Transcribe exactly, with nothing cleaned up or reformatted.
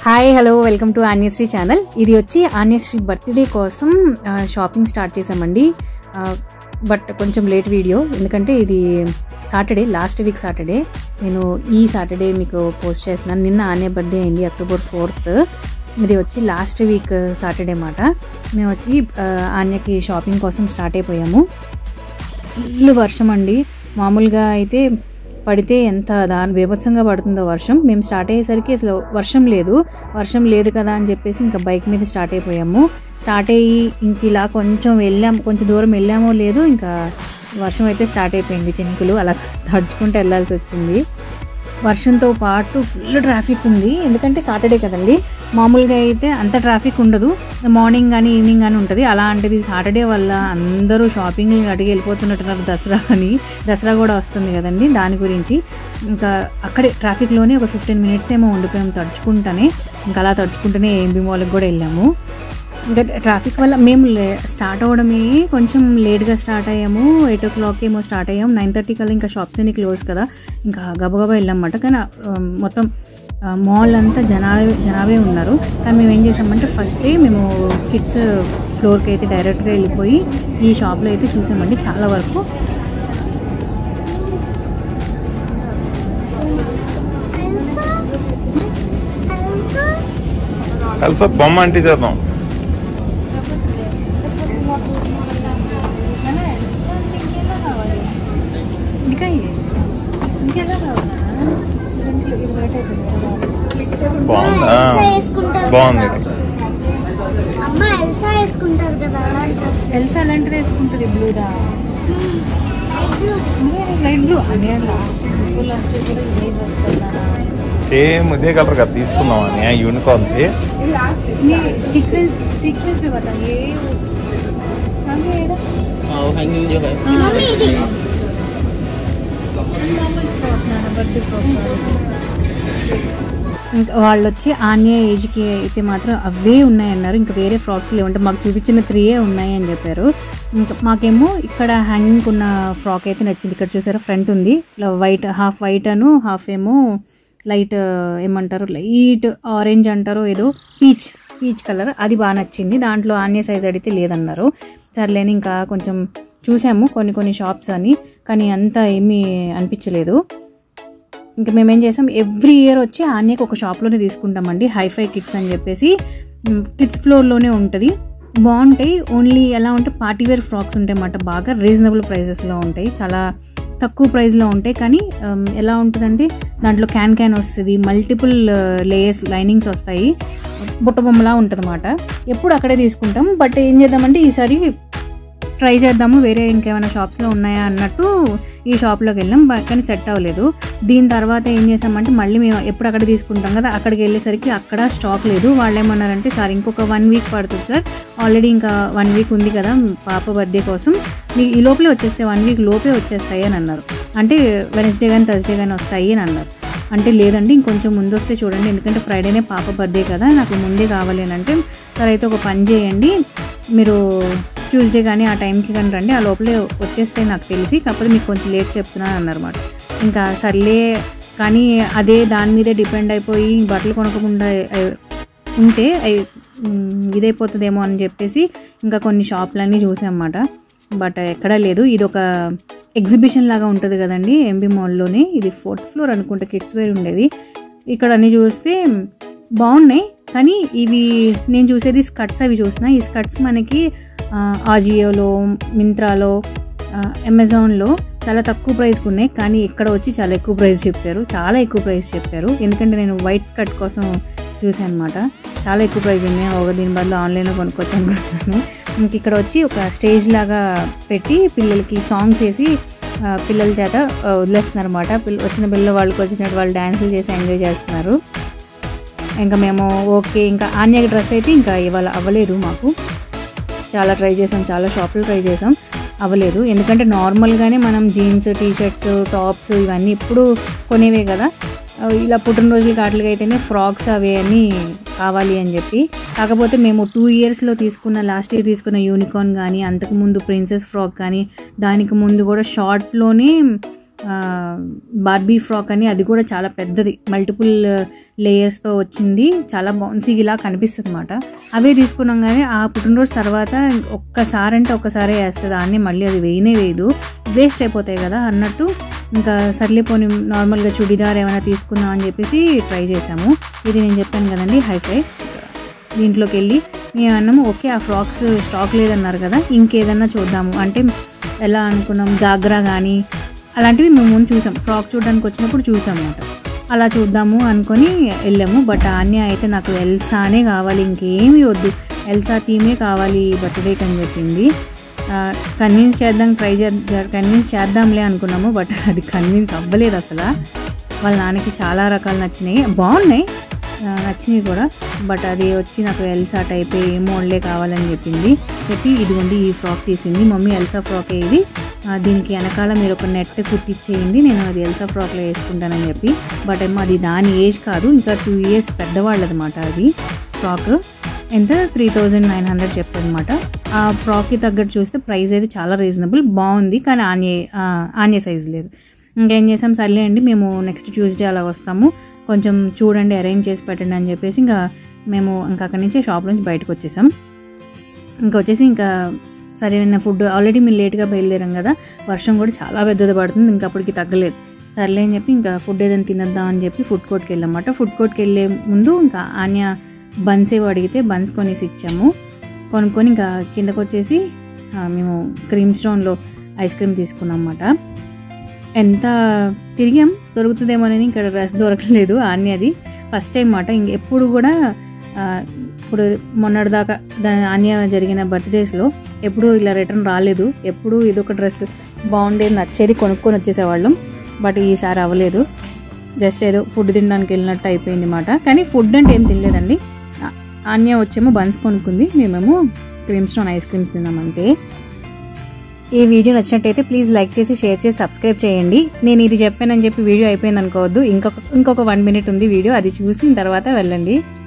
Hi hello welcome to Anyasri channel. ఇది వచ్చి Anyasri birthday కోసం షాపింగ్ స్టార్ట్ చేసామండి. బట్ కొంచెం లేట్ వీడియో, ఎందుకంటే ఇది సాటర్డే, లాస్ట్ వీక్ సాటర్డే. నేను ఈ సాటర్డే మీకు పోస్ట్ చేస్తున్నాను. నిన్న ఆన్య బర్త్డే అయింది, అక్టోబర్ ఫోర్త్. ఇది వచ్చి లాస్ట్ వీక్ సాటర్డే మాట. మేము వచ్చి ఆన్యకి షాపింగ్ కోసం స్టార్ట్ అయిపోయాము. ఫుల్ వర్షం అండి. మామూలుగా అయితే పడితే ఎంత దాని బీభత్సంగా పడుతుందో వర్షం. మేము స్టార్ట్ అయ్యేసరికి అసలు వర్షం లేదు వర్షం లేదు కదా అని చెప్పేసి ఇంకా బైక్ మీద స్టార్ట్ అయిపోయాము. స్టార్ట్ అయ్యి ఇంక ఇలా కొంచెం వెళ్ళాము, కొంచెం దూరం వెళ్ళామో లేదు, ఇంకా వర్షం అయితే స్టార్ట్ అయిపోయింది. చినుకులు అలా తడుచుకుంటూ వెళ్ళాల్సి వచ్చింది. వర్షంతో పాటు ఫుల్ ట్రాఫిక్ ఉంది, ఎందుకంటే సాటర్డే కదండి. మామూలుగా అయితే అంత ట్రాఫిక్ ఉండదు, మార్నింగ్ కానీ ఈవినింగ్ కానీ ఉంటుంది. అలాంటిది సాటర్డే వల్ల అందరూ షాపింగ్ అడిగి వెళ్ళిపోతున్నట్టున్నారు. దసరా అని, దసరా కూడా వస్తుంది కదండి, దాని గురించి ఇంకా అక్కడే ట్రాఫిక్లోనే ఒక ఫిఫ్టీన్ మినిట్స్ ఏమో ఉండిపోయాము తడుచుకుంటానే. ఇంకా అలా తడుచుకుంటూనే ఏంబీ మాల్కి కూడా వెళ్ళాము. ఇంకా ట్రాఫిక్ వల్ల మేము స్టార్ట్ అవ్వడమే కొంచెం లేట్గా స్టార్ట్ అయ్యాము. ఎయిట్ ఓ క్లాక్ ఏమో స్టార్ట్ అయ్యాము. నైన్ థర్టీ కల్లా ఇంకా షాప్స్ అన్ని క్లోజ్ కదా, ఇంకా గబగబా వెళ్ళామన్నమాట. కానీ మొత్తం మాల్ అంతా జనాభే జనాభే ఉన్నారు. కానీ మేము ఏం చేసామంటే ఫస్టే మేము కిడ్స్ ఫ్లోర్కి అయితే డైరెక్ట్గా వెళ్ళిపోయి ఈ షాప్లో అయితే చూసామండి చాలా వరకు. కలిసి బొమ్మ అంటే చేద్దాం. బాగుంది. ఎల్సా అలాంటిది వేసుకుంటుంది, బ్లూదా లైట్ బ్లూ అని. సేమ్ ఇదే కలర్ కదా తీసుకున్నాం అని యూనికార్న్ सीक्वेंस सीक्वेंस में बताइए सामने है हां वो हैंगिंग जो है मम्मी ఇది నార్మల్ ఫ్రాక్ నా బర్త్డే ఫ్రాక్. ఇంకా వాళ్ళు వచ్చి ఆన్య ఏజ్కి అయితే మాత్రం అవే ఉన్నాయన్నారు, ఇంకా వేరే ఫ్రాక్స్ లేవంటే మాకు చూపించిన త్రీయే ఉన్నాయి అని చెప్పారు. ఇంకా మాకేమో ఇక్కడ హ్యాంగింగ్ ఉన్న ఫ్రాక్ అయితే నచ్చింది. ఇక్కడ చూసారా ఫ్రంట్ ఉంది, ఇలా వైట్, హాఫ్ వైట్ అను హాఫ్ ఏమో లైట్ ఏమంటారు, లైట్ ఆరెంజ్ అంటారో ఏదో, పీచ్ పీచ్ కలర్, అది బాగా నచ్చింది. దాంట్లో ఆన్య సైజ్ అడిగితే లేదన్నారు. సర్లేని ఇంకా కొంచెం చూసాము కొన్ని కొన్ని షాప్స్ అని, కానీ అంతా ఏమీ అనిపించలేదు. ఇంకా మేమేం చేసాం, ఎవ్రీ ఇయర్ వచ్చి ఆన్యకి ఒక షాప్లోనే తీసుకుంటామండి. హైఫై కిడ్స్ అని చెప్పేసి కిడ్స్ ఫ్లోర్లోనే ఉంటుంది. బాగుంటాయి. ఓన్లీ ఎలా ఉంటే పార్టీవేర్ ఫ్రాక్స్ ఉంటాయి అన్నమాట. బాగా రీజనబుల్ ప్రైజెస్లో ఉంటాయి, చాలా తక్కువ ప్రైస్లో ఉంటాయి. కానీ ఎలా ఉంటుందంటే దాంట్లో క్యాన్ క్యాన్ వస్తుంది, మల్టిపుల్ లేయర్స్ లైనింగ్స్ వస్తాయి, బుట్ట బొమ్మలా ఉంటుంది అన్నమాట. ఎప్పుడు అక్కడే తీసుకుంటాం. బట్ ఏం చేద్దామంటే ఈసారి ట్రై చేద్దాము, వేరే ఇంకేమైనా షాప్స్లో ఉన్నాయా అన్నట్టు ఈ షాప్లోకి వెళ్ళాం. కానీ సెట్ అవ్వలేదు. దీని తర్వాత ఏం చేసామంటే మళ్ళీ మేము ఎప్పుడు అక్కడ తీసుకుంటాం కదా, అక్కడికి వెళ్ళేసరికి అక్కడ స్టాక్ లేదు. వాళ్ళు ఏమన్నారంటే సార్ ఇంకొక వన్ వీక్ పడుతుంది సార్, ఆల్రెడీ ఇంకా వన్ వీక్ ఉంది కదా పాప బర్త్డే కోసం, మీ ఈ లోపలే వచ్చేస్తే వన్ వీక్ లోపే వచ్చేస్తాయి అని అన్నారు. అంటే వెనస్డే కానీ థర్స్డే కానీ వస్తాయి అని అన్నారు. అంటే లేదండి ఇంకొంచెం ముందు వస్తే చూడండి, ఎందుకంటే ఫ్రైడేనే పాప బర్త్డే కదా, నాకు ముందే కావాలి అని అంటే, సరే అయితే ఒక పని చేయండి, మీరు ట్యూస్డే కానీ ఆ టైంకి కానీ రండి, ఆ లోపలే వచ్చేస్తే నాకు తెలిసి, కాకపోతే మీకు కొంచెం లేట్ చెప్తున్నాను అన్నమాట. ఇంకా సర్లే కానీ అదే దాని మీదే డిపెండ్ అయిపోయి బట్టలు కొనకుండా ఉంటే ఇదైపోతుందేమో అని చెప్పేసి ఇంకా కొన్ని షాపులన్నీ చూసామన్నమాట. బట్ ఎక్కడా లేదు. ఇది ఒక ఎగ్జిబిషన్ లాగా ఉంటుంది కదండి ఏంబీ మాల్లోనే, ఇది ఫోర్త్ ఫ్లోర్ అనుకుంటే కిడ్స్ వేర్ ఉండేది. ఇక్కడ అన్నీ చూస్తే బాగున్నాయి, కానీ ఇవి నేను చూసేది స్కర్ట్స్ అవి చూసిన. ఈ స్కర్ట్స్ మనకి ఆజియోలో, మింత్రాలో, అమెజాన్లో చాలా తక్కువ ప్రైస్కి ఉన్నాయి, కానీ ఇక్కడ వచ్చి చాలా ఎక్కువ ప్రైస్ చెప్పారు, చాలా ఎక్కువ ప్రైస్ చెప్పారు. ఎందుకంటే నేను వైట్ స్కర్ట్ కోసం చూసాను అనమాట, చాలా ఎక్కువ ప్రైస్ ఉన్నాయి. ఒక దీని బదులు ఆన్లైన్లో కొనుక్కోవచ్చు అనుకుంటున్నాను. ఇంక ఇక్కడ వచ్చి ఒక స్టేజ్ లాగా పెట్టి పిల్లలకి సాంగ్స్ వేసి పిల్లల చేత వదిలేస్తున్నారు అనమాట. పిల్ల వచ్చిన పిల్లల వాళ్ళకి వచ్చినట్టు వాళ్ళు డ్యాన్సులు చేసి ఎంజాయ్ చేస్తున్నారు. ఇంకా మేము ఓకే, ఇంకా ఆన్య డ్రెస్ అయితే ఇంకా ఇవాళ అవ్వలేదు మాకు. చాలా ట్రై చేసాం, చాలా షాపులు ట్రై చేసాం, అవ్వలేదు. ఎందుకంటే నార్మల్గానే మనం జీన్స్, టీషర్ట్స్, టాప్స్ ఇవన్నీ ఇప్పుడు కొనేవే కదా, ఇలా పుట్టినరోజులకి వాటికి అయితేనే ఫ్రాక్స్ అవి అన్నీ కావాలి అని చెప్పి. కాకపోతే మేము టూ ఇయర్స్లో తీసుకున్న, లాస్ట్ ఇయర్ తీసుకున్న యూనికార్న్ కానీ, అంతకుముందు ప్రిన్సెస్ ఫ్రాక్ కానీ, దానికి ముందు కూడా షార్ట్లోనే బార్బీ ఫ్రాక్ అని, అది కూడా చాలా పెద్దది, మల్టిపుల్ లేయర్స్తో వచ్చింది, చాలా బౌన్సీగా ఇలా కనిపిస్తుంది అనమాట. అవే తీసుకున్నాం కానీ ఆ పుట్టినరోజు తర్వాత ఒక్కసారి అంటే ఒక్కసారే వేస్తుంది అన్నీ, మళ్ళీ అది వేయనే వేయదు, వేస్ట్ అయిపోతాయి కదా అన్నట్టు. ఇంకా సర్లేపోని నార్మల్గా చుడిదార్ ఏమైనా తీసుకుందాం అని చెప్పేసి ట్రై చేసాము. ఇది నేను చెప్పాను కదండి హైఫై, దీంట్లోకి వెళ్ళి మేము అన్నాము ఓకే ఆ ఫ్రాక్స్ స్టాక్ లేదన్నారు కదా, ఇంకేదన్నా చూద్దాము అంటే ఎలా అనుకున్నాం, గాగ్రా కానీ అలాంటివి మేము ముందు చూసాం, ఫ్రాక్ చూడడానికి వచ్చినప్పుడు చూసాం అన్నమాట. అలా చూద్దాము అనుకొని వెళ్ళాము. బట్ ఆన్య అయితే నాకు ఎల్సానే కావాలి, ఇంకేమీ వద్దు, ఎల్సా థీమే కావాలి బర్త్డేకి అని చెప్పింది. కన్విన్స్ చేద్దాం ట్రై చేద్దాం కన్విన్స్ చేద్దాంలే అనుకున్నాము, బట్ అది కన్విన్స్ అవ్వలేదు అసలు. వాళ్ళ నాన్నకి చాలా రకాలు నచ్చినాయి, బాగున్నాయి, నచ్చినాయి కూడా, బట్ అది వచ్చి నాకు ఎల్సా టైప్ ఏ మోడలే కావాలని చెప్పింది. చెప్పి ఇదిగోండి ఈ ఫ్రాక్ తీసింది, మమ్మీ ఎల్సా ఫ్రాకే ఇది, దీనికి వెనకాల మీరు ఒక నెట్ కుట్టిచ్చేయండి, నేను అది ఎల్సా ఫ్రాక్లో వేసుకుంటానని చెప్పి. బట్ ఏమో అది దాని ఏజ్ కాదు, ఇంకా టూ ఇయర్స్ పెద్దవాళ్ళదన్నమాట అది ఫ్రాక్. ఎంత త్రీ థౌజండ్ నైన్ హండ్రెడ్ చెప్పారనమాట. ఆ ఫ్రాక్కి తగ్గట్టు చూస్తే ప్రైస్ అయితే చాలా రీజనబుల్, బాగుంది, కానీ ఆన్య ఆన్య సైజ్ లేదు. ఇంకేం చేసాం, సర్లే అండి మేము నెక్స్ట్ ట్యూస్డే అలా వస్తాము, కొంచెం చూడండి అరేంజ్ చేసి పెట్టండి అని చెప్పేసి ఇంకా మేము ఇంకా అక్కడి నుంచి షాప్ నుంచి బయటకు వచ్చేసాం. ఇంకా వచ్చేసి ఇంకా సరైన ఫుడ్, ఆల్రెడీ మేము లేట్గా బయలుదేరాం కదా, వర్షం కూడా చాలా పెద్దది పడుతుంది, ఇంకా అప్పటికి తగ్గలేదు. సర్లే అని చెప్పి ఇంకా ఫుడ్ ఏదైనా తినద్దాం అని చెప్పి ఫుడ్ కోర్ట్కి వెళ్ళామన్నమాట. ఫుడ్ కోర్ట్కి వెళ్ళే ముందు ఇంకా ఆన్య బన్స్ ఏవో అడిగితే బన్స్ కొనేసి ఇచ్చాము. కొనుక్కొని ఇంకా కిందకు వచ్చేసి మేము క్రీమ్ స్టోన్లో ఐస్ క్రీమ్ తీసుకున్నాం అన్నమాట. ఎంత తిరిగాం దొరుకుతుందేమోనని ఇక్కడ డ్రెస్ దొరకలేదు ఆన్యది, ఫస్ట్ టైం అన్నమాట. ఇంకెప్పుడు కూడా ఇప్పుడు మొన్నటిదాకా దాని ఆన్య జరిగిన బర్త్డేస్లో ఎప్పుడు ఇలా రిటర్న్ రాలేదు, ఎప్పుడు ఇదొక డ్రెస్ బాగుండేది నచ్చేది కొనుక్కొని వచ్చేసేవాళ్ళం, బట్ ఈసారి అవ్వలేదు. జస్ట్ ఏదో ఫుడ్ తినడానికి వెళ్ళినట్టు అయిపోయింది అన్నమాట. కానీ ఫుడ్ అంటే ఏం తినలేదండి, ఆన్య వచ్చేమో బన్స్ కొనుక్కుంది, మేమేమో క్రీమ్ స్టోన్ ఐస్ క్రీమ్స్ తిన్నామంతే. ఈ వీడియో నచ్చినట్టయితే ప్లీజ్ లైక్ చేసి షేర్ చేసి సబ్స్క్రైబ్ చేయండి. నేను ఇది చెప్పానని చెప్పి వీడియో అయిపోయింది అనుకోవద్దు, ఇంకొక ఇంకొక వన్ మినిట్ ఉంది వీడియో, అది చూసిన తర్వాత వెళ్ళండి.